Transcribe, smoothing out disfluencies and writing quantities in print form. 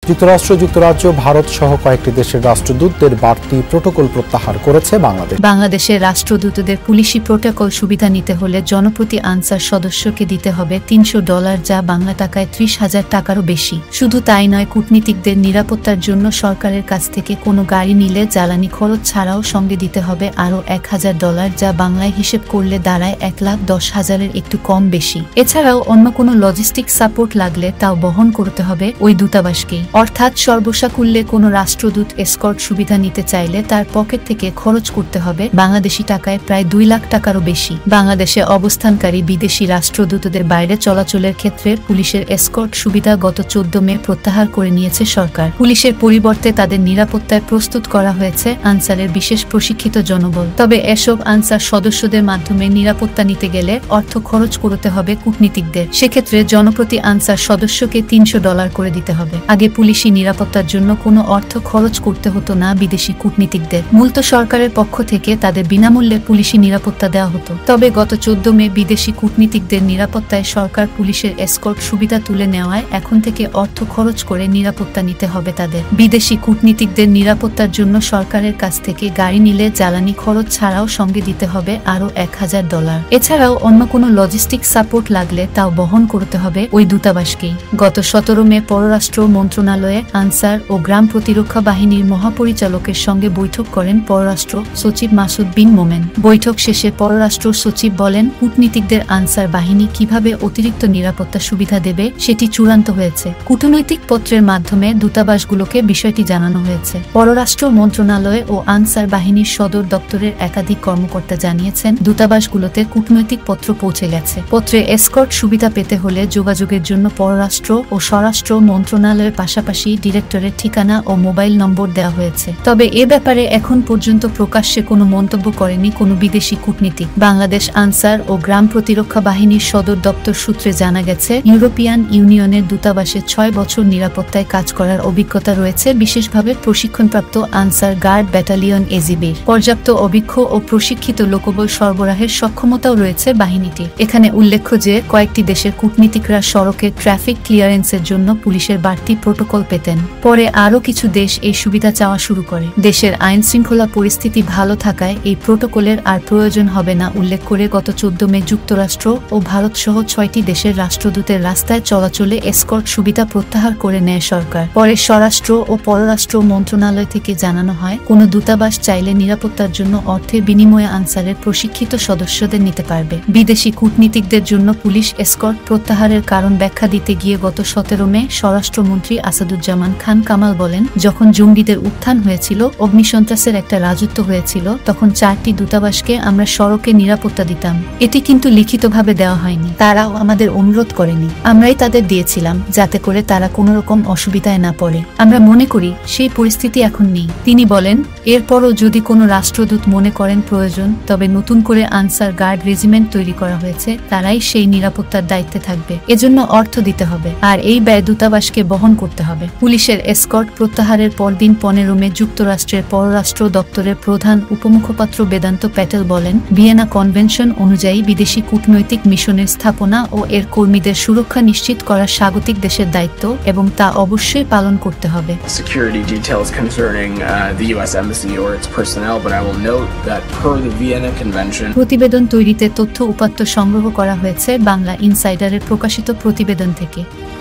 যুক্তরাষ্ট্র, যুক্তরাজ্য, ভারত সহ কয়েকটি দেশের রাষ্ট্রদূতদের বাড়তি প্রোটোকল প্রত্যাহার করেছে বাংলাদেশ। বাংলাদেশের রাষ্ট্রদূতদের পুলিশি প্রোটোকল সুবিধা নিতে হলে জনপ্রতি আনসার সদস্যকে দিতে হবে $300, যা বাংলা টাকায় 30,000 টাকারও বেশি। শুধু তাই নয়, কূটনীতিকদের নিরাপত্তার জন্য সরকারের কাছ থেকে কোনো গাড়ি নিলে জ্বালানি খরচ ছাড়াও সঙ্গে দিতে হবে আরও $1,000, যা বাংলায় হিসেব করলে দাঁড়ায় 1,10,000-এর একটু কম বেশি। এছাড়াও অন্য কোনো লজিস্টিক সাপোর্ট লাগলে তাও বহন করতে হবে ওই দূতাবাসকেই। অর্থাৎ সর্বসাকুল্যে কোনো রাষ্ট্রদূত এসকর্ট সুবিধা নিতে চাইলে তার পকেট থেকে খরচ করতে হবে বাংলাদেশি টাকায় প্রায় 2 লাখ টাকারও বেশি। বাংলাদেশে অবস্থানকারী বিদেশি রাষ্ট্রদূতদের বাইরে চলাচলের ক্ষেত্রে পুলিশের এসকর্ট সুবিধা গত 14 মে প্রত্যাহার করে নিয়েছে সরকার। পুলিশের পরিবর্তে তাদের নিরাপত্তায় প্রস্তুত করা হয়েছে আনসারের বিশেষ প্রশিক্ষিত জনবল। তবে এসব আনসার সদস্যদের মাধ্যমে নিরাপত্তা নিতে গেলে অর্থ খরচ করতে হবে কূটনীতিকদের। সেক্ষেত্রে জনপ্রতি আনসার সদস্যকে $300 করে দিতে হবে। আগে পুলিশি নিরাপত্তার জন্য কোনো অর্থ খরচ করতে হতো না বিদেশি কূটনীতিকদের। মূলত সরকারের পক্ষ থেকে তাদের বিনামূল্যে পুলিশি নিরাপত্তা দেওয়া হতো। তবে গত 14 মে বিদেশি কূটনীতিকদের নিরাপত্তায় সরকার পুলিশের এসকর্ট সুবিধা তুলে নেওয়ায় এখন থেকে অর্থ খরচ করে নিরাপত্তা নিতে হবে তাদের। বিদেশি কূটনীতিকদের নিরাপত্তার জন্য সরকারের কাছ থেকে গাড়ি নিলে জ্বালানি খরচ ছাড়াও সঙ্গে দিতে হবে আরও $1,000। এছাড়াও অন্য কোনো লজিস্টিক সাপোর্ট লাগলে তাও বহন করতে হবে ওই দূতাবাসকেই। গত 17 মে পররাষ্ট্র মন্ত্রণালয়ে আনসার ও গ্রাম প্রতিরক্ষা বাহিনীর মহাপরিচালকের সঙ্গে বৈঠক করেন পররাষ্ট্র সচিব মাসুদ বিন মোমেন। বৈঠক শেষে পররাষ্ট্র সচিব বলেন, কূটনীতিকদের আনসার বাহিনী কিভাবে অতিরিক্ত নিরাপত্তা সুবিধা দেবে সেটি চূড়ান্ত হয়েছে। কূটনৈতিক পত্রের মাধ্যমে দূতাবাসগুলোকে বিষয়টি জানানো হয়েছে। পররাষ্ট্র মন্ত্রণালয় ও আনসার বাহিনীর সদর দপ্তরের একাধিক কর্মকর্তা জানিয়েছেন, দূতাবাসগুলোতে কূটনৈতিক পত্র পৌঁছে গেছে। পত্রে এসকর্ট সুবিধা পেতে হলে যোগাযোগের জন্য পররাষ্ট্র ও স্বরাষ্ট্র মন্ত্রণালয়ের পাশাপাশি ডিরেক্টরের ঠিকানা ও মোবাইল নম্বর দেওয়া হয়েছে। তবে এ ব্যাপারে এখন পর্যন্ত প্রকাশ্যে কোনো মন্তব্য করেনি কোনো বিদেশি কূটনীতিক। বাংলাদেশ আনসার ও গ্রাম প্রতিরক্ষা বাহিনীর সদর দপ্তর সূত্রে জানা গেছে, ইউরোপিয়ান ইউনিয়নের দূতাবাসে 6 বছর নিরাপত্তায় কাজ করার অভিজ্ঞতা রয়েছে বিশেষভাবে প্রশিক্ষণপ্রাপ্ত আনসার গার্ড ব্যাটালিয়ন এজিবির। পর্যাপ্ত অভিজ্ঞ ও প্রশিক্ষিত লোকবল সরবরাহের সক্ষমতাও রয়েছে বাহিনীটির। এখানে উল্লেখ্য যে কয়েকটি দেশের কূটনীতিকরা সড়কে ট্রাফিক ক্লিয়ারেন্সের জন্য পুলিশের বাড়তি প্রোটোকল পেতেন। পরে আরও কিছু দেশ এই সুবিধা চাওয়া শুরু করে। দেশের আইন শৃঙ্খলা পরিস্থিতি ভালো থাকায় এই প্রোটোকলের আর প্রয়োজন হবে না উল্লেখ করে গত 14 মে যুক্তরাষ্ট্র ও ভারত সহ 6টি দেশের রাষ্ট্রদূতের রাস্তায় চলাচলে এসকর্ট সুবিধা প্রত্যাহার করে নেয় সরকার। পরে স্বরাষ্ট্র ও পররাষ্ট্র মন্ত্রণালয় থেকে জানানো হয়, কোনো দূতাবাস চাইলে নিরাপত্তার জন্য অর্থের বিনিময়ে আনসারের প্রশিক্ষিত সদস্যদের নিতে পারবে। বিদেশি কূটনীতিকদের জন্য পুলিশ এসকর্ট প্রত্যাহারের কারণ ব্যাখ্যা দিতে গিয়ে গত 17 মে স্বরাষ্ট্রমন্ত্রী আসাদুজ্জামান খান কামাল বলেন, যখন জঙ্গিদের উত্থান হয়েছিল, অগ্নিসন্ত্রাসের একটা রাজত্ব হয়েছিল, তখন 4টি দূতাবাসকে আমরা সড়কে নিরাপত্তা দিতাম। এটি কিন্তু লিখিতভাবে দেওয়া হয়নি, তারাও আমাদের অনুরোধ করেনি, আমরাই তাদের দিয়েছিলাম যাতে করে তারা কোনো রকম অসুবিধায় না পড়ে। আমরা মনে করি সেই পরিস্থিতি এখন নেই। তিনি বলেন, এরপরও যদি কোনো রাষ্ট্রদূত মনে করেন প্রয়োজন, তবে নতুন করে আনসার গার্ড রেজিমেন্ট তৈরি করা হয়েছে, তারাই সেই নিরাপত্তার দায়িত্বে থাকবে। এজন্য অর্থ দিতে হবে, আর এই ব্যয় দূতাবাসকে বহন করতে হবে। পুলিশের এসকর্ট প্রত্যাহারের পরদিন 15 মে যুক্তরাষ্ট্রের পররাষ্ট্র দপ্তরের প্রধান উপমুখপাত্র বেদান্ত প্যাটেল বলেন, ভিয়েনা কনভেনশন অনুযায়ী বিদেশি কূটনৈতিক মিশনের স্থাপনা ও এর কর্মীদের সুরক্ষা নিশ্চিত করা স্বাগতিক দেশের দায়িত্ব এবং তা অবশ্যই পালন করতে হবে। Security details concerning the U.S. Embassy or its personnel, but I will note that per the Vienna Convention. প্রতিবেদন তৈরিতে তথ্য উপাত্ত সংগ্রহ করা হয়েছে বাংলা ইনসাইডারের প্রকাশিত প্রতিবেদন থেকে।